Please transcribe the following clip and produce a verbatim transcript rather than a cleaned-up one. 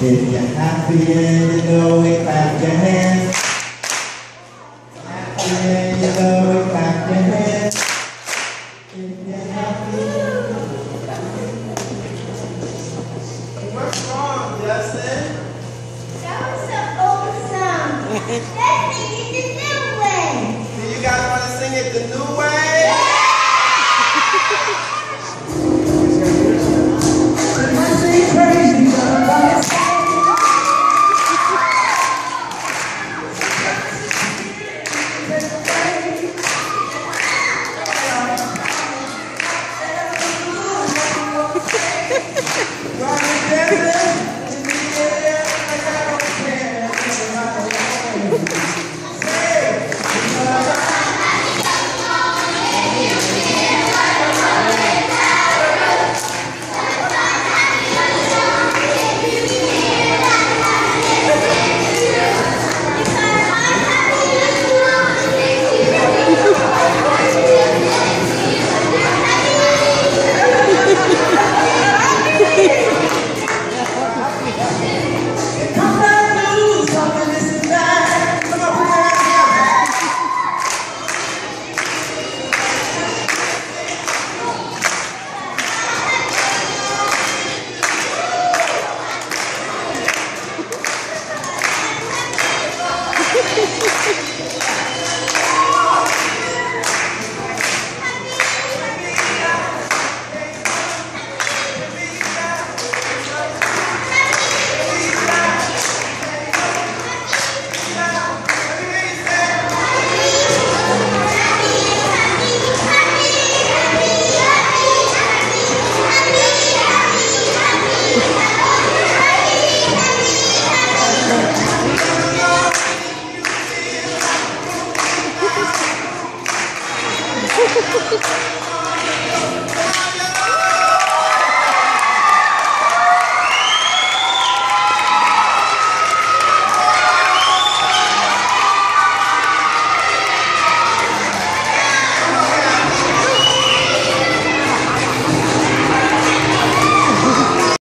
If you're happy and you know it, clap your hands. Happy and you know it, clap your hands. If you're happy. What's wrong, Justin? That was so awesome. Let's sing it the new way. Do you guys want to sing it the new way?